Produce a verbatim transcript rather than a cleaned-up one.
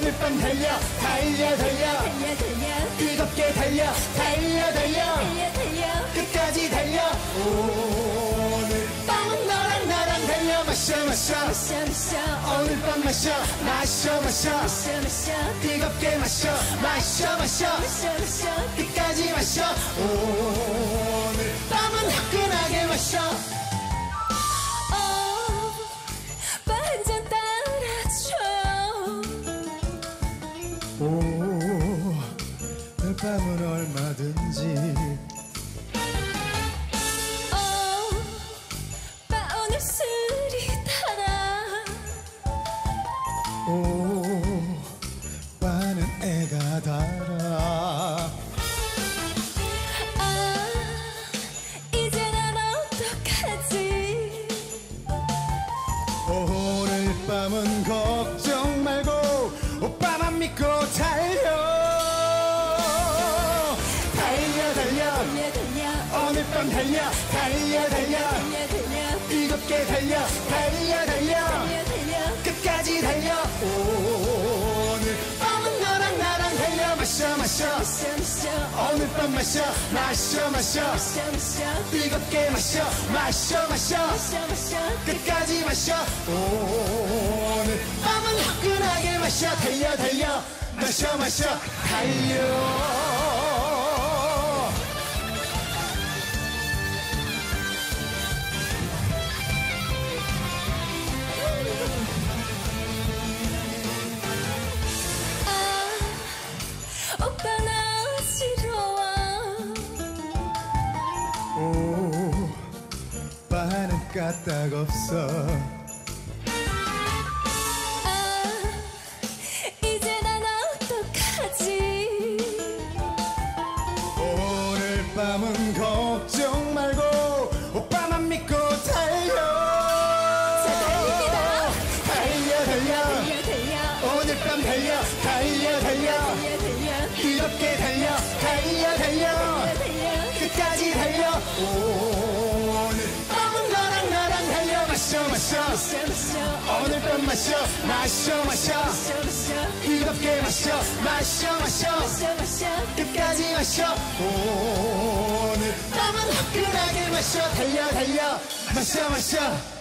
오늘 밤 달려 달려 달려 달려 달려 뜨겁게 달려 달려 달려 달려 달려 끝까지 달려 오늘 밤은 너랑 나랑 달려 마셔 마셔 마셔 마셔 오늘 밤 마셔 마셔 마셔 마셔 마셔 뜨겁게 마셔 마셔 마셔 마셔 마셔 끝까지 마셔 오늘 밤은 화끈하게 마셔 어, 반잔 따라줘 오, 늘 밤은 얼마든지 어, 빠 오늘 술이 달아 오, 빠는 애가 달아 아, 이제 난 어떡하지 오늘 밤은 걱정 말고 오빠만 믿고 달려 달려 달려 달려 달려 오늘 밤 달려 달려 달려 달려 달려 뜨겁게 달려 달려 달려 달려 달려 끝까지 달려 오늘 밤은 너랑 나랑 달려 마셔 마셔 마셔 마셔 오늘 밤 마셔 마셔 마셔 마셔 마셔 뜨겁게 마셔 마셔 마셔 마셔 마셔 끝까지 마셔 오늘 밤은 화끈하게 마셔 달려 달려 마셔 마셔 달려 아, 오빠 나 어지러워 오, 빠는 까딱없어 아, 이제 난 어떡하지 오늘 밤은 걱정 말고 오빠만 믿고 달려 자 달립니다 달려 달려 달려 달려 오늘 밤 달려 달려 달려 달려 달려 뜨겁게 달려 달려 달려 달려 달려 끝까지 달려 오늘 밤은 너랑 나랑 달려 마셔 마셔 마셔 마셔 오늘 밤 마셔 마셔 마셔 마셔 마셔 뜨겁게 마셔 마셔 마셔 마셔 마셔 끝까지 마셔 오늘 밤은 화끈하게 마셔 달려 달려 마셔 마셔